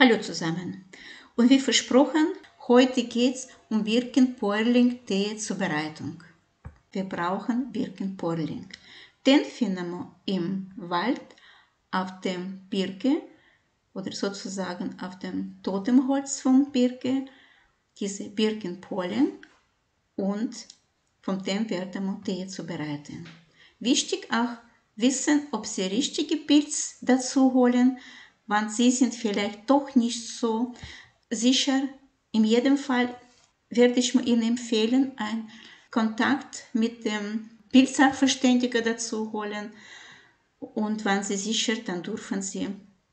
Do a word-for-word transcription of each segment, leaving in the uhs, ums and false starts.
Hallo zusammen und wie versprochen, heute geht es um Birkenporling-Tee-Zubereitung. Wir brauchen Birkenporling. Den finden wir im Wald auf dem Birke oder sozusagen auf dem Totemholz von Birke, diese Birkenporling, und von dem werden wir Tee zubereiten. Wichtig auch wissen, ob Sie richtige Pilze dazu holen, wann Sie sind vielleicht doch nicht so sicher. In jedem Fall werde ich Ihnen empfehlen, einen Kontakt mit dem Pilzsachverständigen dazu holen, und wenn Sie sicher, dann dürfen Sie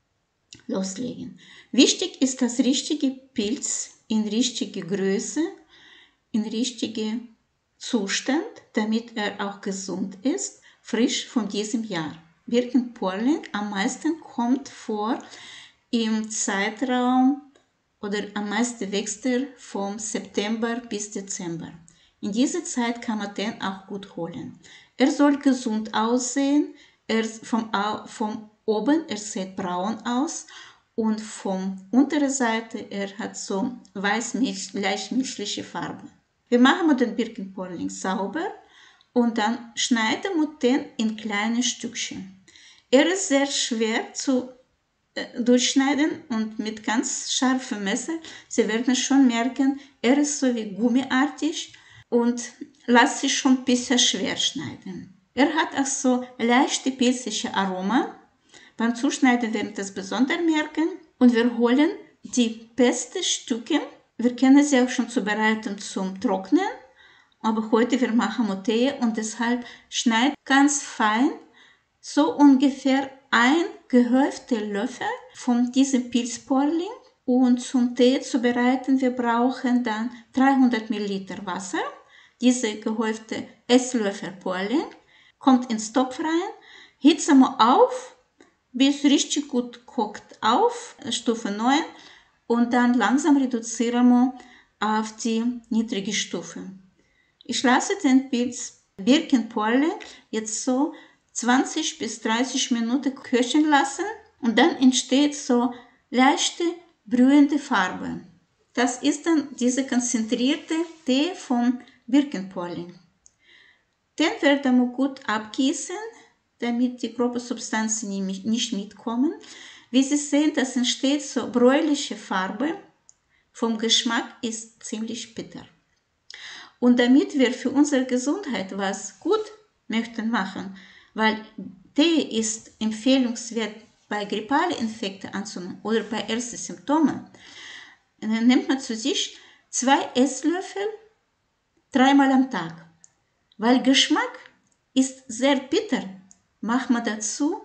loslegen. Wichtig ist das richtige Pilz in richtige Größe, in richtige Zustand, damit er auch gesund ist, frisch von diesem Jahr. Birkenporling am meisten kommt vor im Zeitraum oder am meisten wächst er vom September bis Dezember. In dieser Zeit kann man den auch gut holen. Er soll gesund aussehen, er vom, vom oben, er sieht braun aus und von unteren Seite, er hat so weiß-milchliche Farbe. Wir machen den Birkenporling sauber und dann schneiden wir den in kleine Stückchen. Er ist sehr schwer zu äh, durchschneiden und mit ganz scharfem Messer, Sie werden schon merken, er ist so wie gummiartig und lässt sich schon ein bisschen schwer schneiden. Er hat auch so leichte pilzige Aroma. Beim Zuschneiden werden Sie das besonders merken. Und wir holen die besten Stücke. Wir kennen sie auch schon zubereiten zum Trocknen, aber heute wir machen Tee und deshalb schneid ganz fein, so ungefähr ein gehäufter Löffel von diesem Pilzporling. Und zum Tee zubereiten, wir brauchen dann dreihundert Milliliter Wasser. Diese gehäufte Esslöffel Porling kommt ins Topf rein, hitzen wir auf, bis richtig gut kocht auf, Stufe neun, und dann langsam reduzieren wir auf die niedrige Stufe. Ich lasse den Pilz Birkenporling jetzt so zwanzig bis dreißig Minuten köcheln lassen und dann entsteht so leichte brühende Farbe. Das ist dann diese konzentrierte Tee vom Birkenporling. Den werden wir gut abgießen, damit die grobe Substanzen nicht mitkommen. Wie Sie sehen, das entsteht so bräunliche Farbe. Vom Geschmack ist ziemlich bitter. Und damit wir für unsere Gesundheit was gut möchten machen, weil Tee ist empfehlenswert bei grippalen Infekten anzunehmen oder bei ersten Symptomen, dann nimmt man zu sich zwei Esslöffel dreimal am Tag. Weil Geschmack ist sehr bitter, macht man dazu,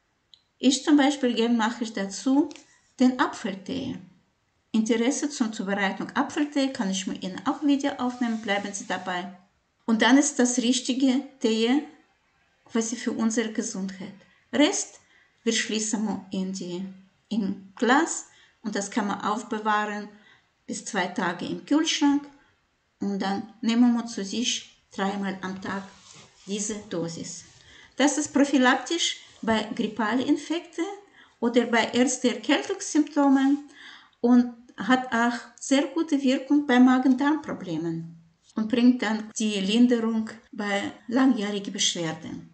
ich zum Beispiel gerne mache ich dazu den Apfeltee. Interesse zur Zubereitung Apfeltee kann ich mir Ihnen auch Video aufnehmen, bleiben Sie dabei. Und dann ist das richtige Tee quasi für unsere Gesundheit. Rest, wir schließen wir in die in Glas und das kann man aufbewahren bis zwei Tage im Kühlschrank und dann nehmen wir zu sich dreimal am Tag diese Dosis. Das ist prophylaktisch bei grippalen Infekten oder bei ersten Erkältungssymptomen und hat auch sehr gute Wirkung bei Magen-Darm-Problemen und bringt dann die Linderung bei langjährigen Beschwerden.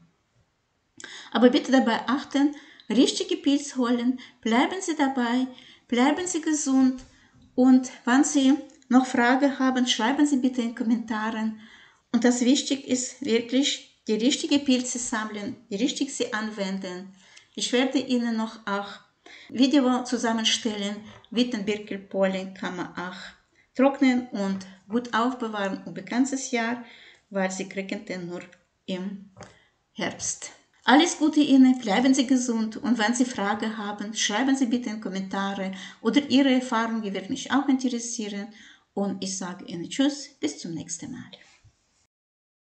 Aber bitte dabei achten, richtige Pilze holen, bleiben Sie dabei, bleiben Sie gesund und wenn Sie noch Fragen haben, schreiben Sie bitte in den Kommentaren. Und das Wichtige ist wirklich, die richtigen Pilze sammeln, die richtig sie anwenden. Ich werde Ihnen noch auch Video zusammenstellen, wie den Birkenporling kann man auch trocknen und gut aufbewahren über ein ganzes Jahr, weil Sie kriegen den nur im Herbst. Alles Gute Ihnen, bleiben Sie gesund und wenn Sie Fragen haben, schreiben Sie bitte in Kommentare oder Ihre Erfahrungen, die wird mich auch interessieren. Und ich sage Ihnen Tschüss, bis zum nächsten Mal.